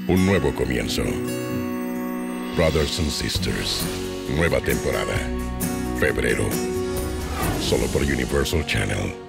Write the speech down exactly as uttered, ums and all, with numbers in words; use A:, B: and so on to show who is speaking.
A: Un nuevo comienzo. Brothers and Sisters. Nueva temporada. Febrero. Solo por Universal Channel.